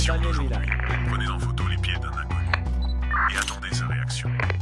mission Daniel d'aujourd'hui. Villa. Prenez en photo les pieds d'un inconnu et attendez sa réaction.